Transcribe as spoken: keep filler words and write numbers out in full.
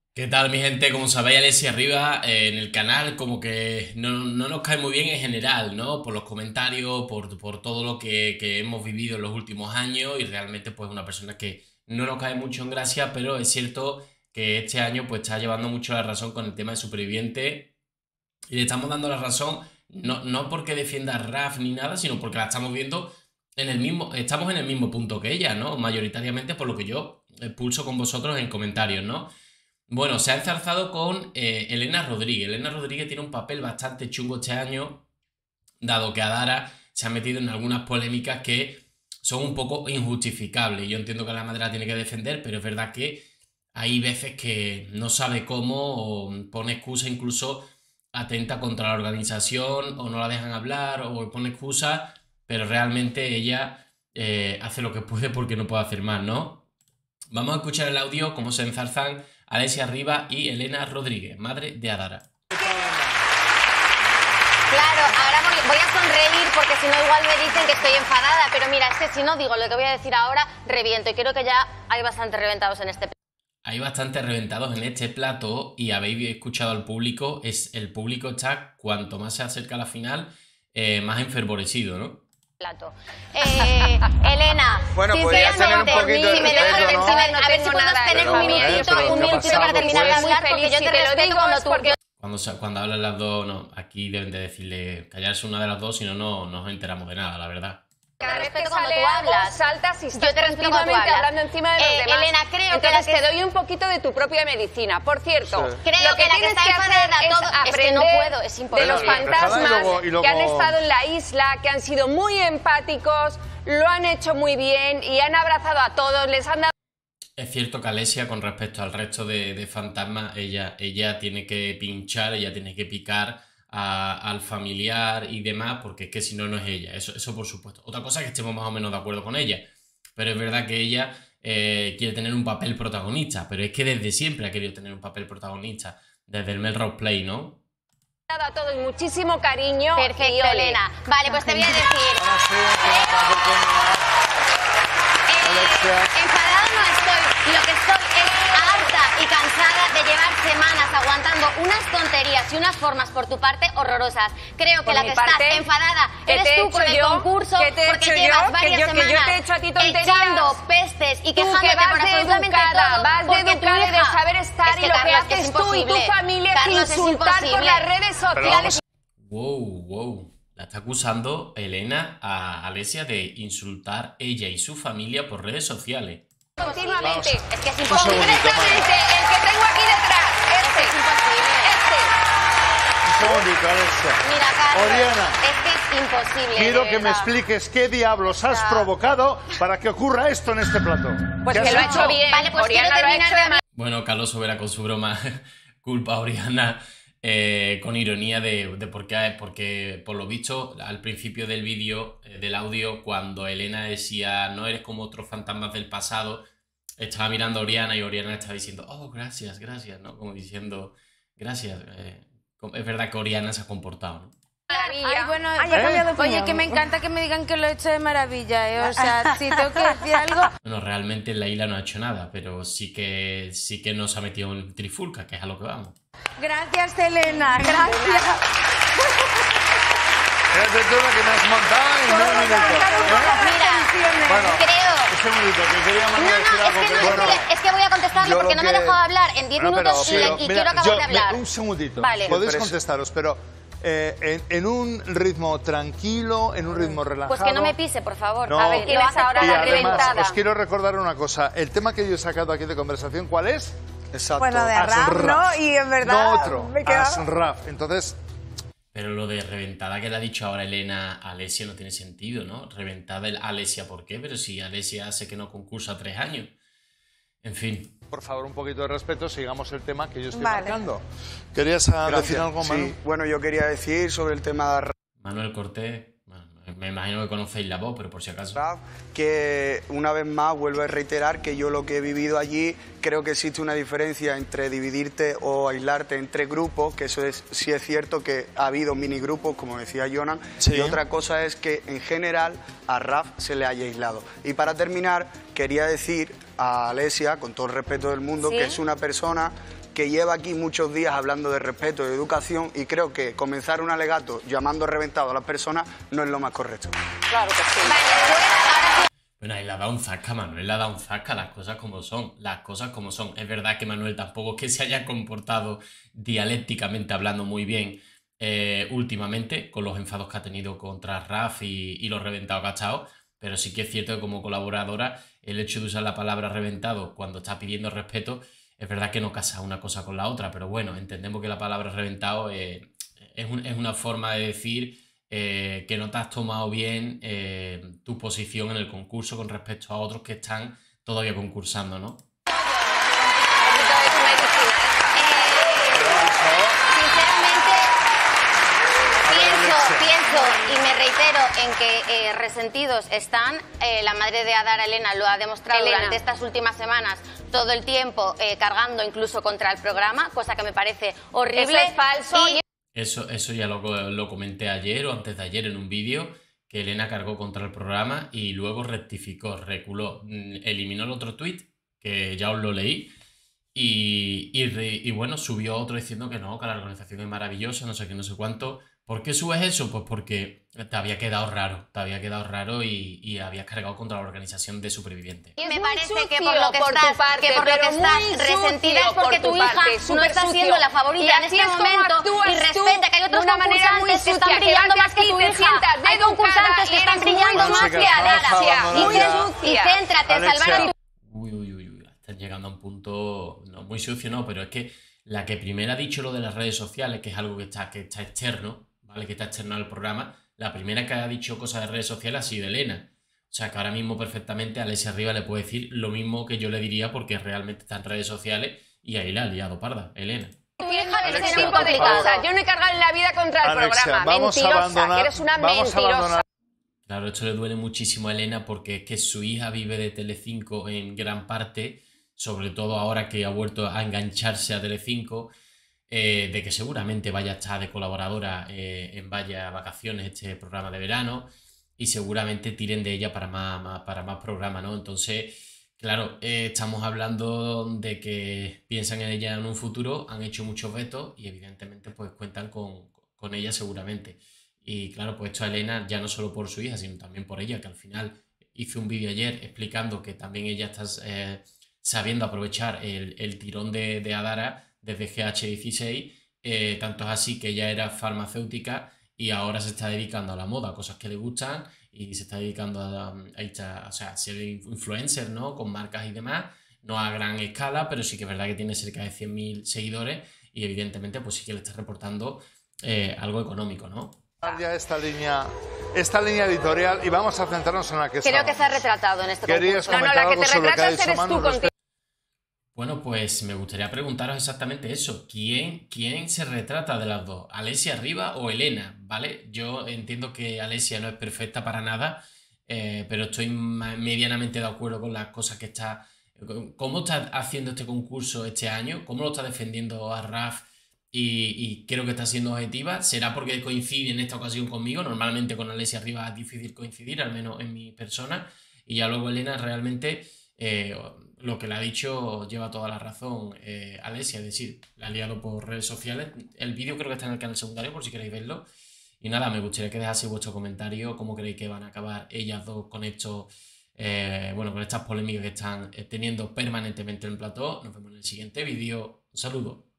¿Qué tal, mi gente? Como sabéis, Alesia arriba eh, en el canal como que no, no nos cae muy bien en general, ¿no? Por los comentarios, por, por todo lo que, que hemos vivido en los últimos años y realmente pues una persona que no nos cae mucho en gracia, pero es cierto que este año pues está llevando mucho la razón con el tema de Superviviente y le estamos dando la razón no, no porque defienda a Raf ni nada, sino porque la estamos viendo en el mismo, estamos en el mismo punto que ella, ¿no? Mayoritariamente por lo que yo pulso con vosotros en comentarios, ¿no? Bueno, se ha enzarzado con eh, Elena Rodríguez. Elena Rodríguez tiene un papel bastante chungo este año, dado que Adara se ha metido en algunas polémicas que son un poco injustificables. Yo entiendo que la madre la tiene que defender, pero es verdad que hay veces que no sabe cómo, o pone excusa, incluso atenta contra la organización, o no la dejan hablar, o pone excusa, pero realmente ella eh, hace lo que puede porque no puede hacer más, ¿no? Vamos a escuchar el audio, cómo se enzarzan Alesia Arriba y Elena Rodríguez, madre de Adara. Claro, ahora voy, voy a sonreír porque si no igual me dicen que estoy enfadada, pero mira, es que si no digo lo que voy a decir ahora, reviento y creo que ya hay bastante reventados en este plato. Hay bastantes reventados en este plato y habéis escuchado al público, es, el público está, cuanto más se acerca a la final, eh, más enfervorecido, ¿no? Plato. Eh, Elena, bueno, podrías tener un poquito de si me respeto, dejas, ¿no? si me, a ver si puedo tener un minutito, un minutito para terminar de hablar, porque yo te respeto cuando tú... Cuando, cuando hablan las dos, no, aquí deben de decirle callarse una de las dos, si no, no nos enteramos de nada, la verdad. Cada vez que cuando tú hablas, saltas y estás yo te respeto cuando tú hablas. hablando encima de los eh, demás. Elena, creo Entonces que, te doy un poquito de tu propia medicina. Por cierto, sí. creo lo que, que la que tienes está que hacer enfadada es todo, es que no puedo, es imposible. de los fantasmas y luego, y luego... que han estado en la isla, que han sido muy empáticos, lo han hecho muy bien y han abrazado a todos, les han dado... Es cierto que Alesia, con respecto al resto de, de fantasmas, ella, ella tiene que pinchar, ella tiene que picar a, al familiar y demás, porque es que si no, no es ella. Eso, eso por supuesto. Otra cosa es que estemos más o menos de acuerdo con ella. Pero es verdad que ella eh, quiere tener un papel protagonista, pero es que desde siempre ha querido tener un papel protagonista, desde el Melrose Place, ¿no? a todos muchísimo cariño. Perfecto, Elena. Vale, pues te voy a decir... Eh, enfadada no estoy, lo que estoy es harta y cansada de llevar semanas aguantando unas tonterías y unas formas por tu parte horrorosas. Creo que por la que parte, estás enfadada eres tú con el yo? concurso porque llevas yo? varias que yo, semanas que yo te he hecho a ti tonterías. echando pestes y quejándote que vas por de absolutamente educada, todo. vas de educada y de saber estar es que, y lo Carlos, que haces tú y tu familia Carlos, es insultar es por las redes sociales. Wow, wow. La está acusando Elena a Alesia de insultar ella y su familia por redes sociales. Continuamente. Vamos. Es que es imposible. Concretamente, el que tengo aquí detrás. Este. Es imposible. Este. Un segundito, Alesia. Mira, Carlos, Oriana, es que es imposible. quiero que verdad. me expliques qué diablos has provocado para que ocurra esto en este plato. Pues ¿Qué que has lo ha hecho? hecho bien. Vale, pues Oriana quiero lo ha terminar hecho de de hablar. Bueno, Carlos Sobera con su broma culpa a Oriana eh, con ironía de, de por qué, porque por lo visto al principio del vídeo, eh, del audio, cuando Elena decía no eres como otros fantasmas del pasado, estaba mirando a Oriana y Oriana estaba diciendo oh, gracias, gracias, ¿no? Como diciendo gracias. Eh, es verdad que Oriana se ha comportado, ¿no? Maravilla. Ay, bueno, Ay, ha cambiado de oye, opinión. que me encanta que me digan que lo he hecho de maravilla, ¿eh? O sea, si tengo que decir algo... Bueno, realmente la isla no ha hecho nada, pero sí que, sí que nos ha metido en trifulca, que es a lo que vamos. Gracias, Elena, gracias. Fíjate tú lo que me has montado en un minuto. Mira, Bueno, creo... un segundito, que quería No, mandar no, decir es algo, que, pero no, bueno. es, que, es que voy a contestarle Yo porque lo no me que- dejó hablar en diez Bueno, pero minutos sí, y, pero, y mira, quiero acabar yo- de hablar. Un segundito. Vale. Podéis Pero- contestaros, pero eh, en, en un ritmo tranquilo, en un ritmo relajado. Pues que no me pise, por favor. No. A ver, ¿quién lo es hace ahora Y la totalmente. además, reventada? os quiero recordar una cosa. El tema que yo he sacado aquí de conversación, ¿cuál es? Exacto. Pues lo de Raf, ¿no? Y en verdad No otro, me queda... Asraf. Entonces, Pero lo de reventada que le ha dicho ahora Elena a Alesia no tiene sentido, ¿no? Reventada el Alesia, ¿por qué? Pero si Alesia hace que no concursa tres años. En fin. por favor, un poquito de respeto, sigamos el tema que yo estoy Vale. marcando. ¿Querías ah, Gracias. decir algo, Manu? Sí, bueno, yo quería decir sobre el tema de Manuel Cortés, bueno, me imagino que conocéis la voz, pero por si acaso. Raf, que una vez más vuelvo a reiterar que yo lo que he vivido allí, creo que existe una diferencia entre dividirte o aislarte en tres grupos, que eso es, sí es cierto que ha habido minigrupos, como decía Jonan, Sí. y otra cosa es que en general a Raf se le haya aislado. Y para terminar, quería decir a Alesia, con todo el respeto del mundo, ¿Sí? que es una persona que lleva aquí muchos días hablando de respeto y de educación, y creo que comenzar un alegato llamando reventado a las personas no es lo más correcto. Claro que sí. Vale, pues ahora sí. Bueno, él le ha dado un zasca, Manuel le ha dado un zasca, las cosas como son, las cosas como son. Es verdad que Manuel tampoco es que se haya comportado dialécticamente hablando muy bien eh, últimamente, con los enfados que ha tenido contra Raf y, y los reventados cachados, pero sí que es cierto que como colaboradora el hecho de usar la palabra reventado cuando está pidiendo respeto, es verdad que no casa una cosa con la otra, pero bueno, entendemos que la palabra reventado eh, es, un, es una forma de decir eh, que no te has tomado bien eh, tu posición en el concurso con respecto a otros que están todavía concursando, ¿no? Sinceramente, pienso, pienso y me reitero en que eh, resentidos están. Eh, la madre de Adara, Elena, lo ha demostrado Elena. durante estas últimas semanas todo el tiempo, eh, cargando incluso contra el programa, cosa que me parece horrible. Eso es falso. Y- Eso, eso ya lo, lo comenté ayer o antes de ayer en un vídeo, que Elena cargó contra el programa y luego rectificó, reculó, mm, eliminó el otro tweet, que ya os lo leí, y, y, re- y bueno, subió otro diciendo que no, que la organización es maravillosa, no sé qué, no sé cuánto. ¿Por qué subes eso? Pues porque te había quedado raro, te había quedado raro y, y habías cargado contra la organización de supervivientes. Y Es me muy parece que sucio por lo que por tu estás, parte, que por lo que pero estás muy resentida es sucio porque por tu tu hija parte, no súper está sucio. siendo la favorita Y en así este es como momento actúas y tú, respeta que hay de otros una manera muy concursantes que están sucia, que brillando vas más que aquí, tu te hija. sientas de Hay educada concursantes y que están eres brillando muy más que sucia, Adara. vamos Alexia, abandonando muy Y, ya. y sucia. céntrate en salvar a Alexia. tu Uy, uy, uy, uy, están llegando a un punto, no, muy sucio no, pero es que la que primero ha dicho lo de las redes sociales, que es algo que está, que está externo, ¿vale? Que está externo al programa, la primera que ha dicho cosas de redes sociales ha sido Elena. O sea que ahora mismo perfectamente a Alesia Arriba le puede decir lo mismo que yo le diría porque realmente está en redes sociales y ahí la ha liado parda, Elena. hija de Ese Alexia, tipo por de favor. cosas. Yo no he cargado en la vida contra el Alexia, programa. vamos a Mentirosa, abandonar- que eres una vamos a mentirosa. abandonar- Claro, esto le duele muchísimo a Elena porque es que su hija vive de Telecinco en gran parte, sobre todo ahora que ha vuelto a engancharse a Telecinco, eh, de que seguramente vaya a estar de colaboradora eh, en Vaya Vacaciones, este programa de verano, y seguramente tiren de ella para más, más- para más programas, ¿no? Entonces, claro, eh, estamos hablando de que piensan en ella en un futuro, han hecho muchos vetos y evidentemente pues cuentan con, con ella seguramente. Y claro, pues esto a Elena ya no solo por su hija, sino también por ella, que al final hizo un vídeo ayer explicando que también ella está eh, sabiendo aprovechar el, el tirón de, de Adara desde G H dieciséis, eh, tanto es así que ella era farmacéutica y ahora se está dedicando a la moda, cosas que le gustan, y se está dedicando a, a, esta- o sea, a ser influencer, ¿no? Con marcas y demás, no a gran escala, pero sí que es verdad que tiene cerca de cien mil seguidores y evidentemente pues sí que le está reportando eh, algo económico, ¿no? Ya esta línea, esta línea editorial y vamos a centrarnos en la que Creo que se ha estábamos. retratado en este ¿Querías concurso. No, no, comentar la que algo te sobre lo que ha retratas dicho eres Manu tú respecto- Bueno, pues me gustaría preguntaros exactamente eso. ¿Quién, quién se retrata de las dos? ¿Alesia Arriba o Elena? ¿Vale? Yo entiendo que Alesia no es perfecta para nada, eh, pero estoy ma- medianamente de acuerdo con las cosas que está... ¿Cómo está haciendo este concurso este año? ¿Cómo lo está defendiendo a Raf? Y, y creo que está siendo objetiva. ¿Será porque coincide en esta ocasión conmigo? Normalmente con Alesia Arriba es difícil coincidir, al menos en mi persona. Y ya luego Elena realmente... Eh, lo que le ha dicho lleva toda la razón eh, Alesia, es decir, la ha liado por redes sociales. El vídeo creo que está en el canal secundario por si queréis verlo. Y nada, me gustaría que dejaseis vuestro comentario, cómo creéis que van a acabar ellas dos con estos, eh, bueno, con estas polémicas que están eh, teniendo permanentemente en el plató. Nos vemos en el siguiente vídeo. Un saludo.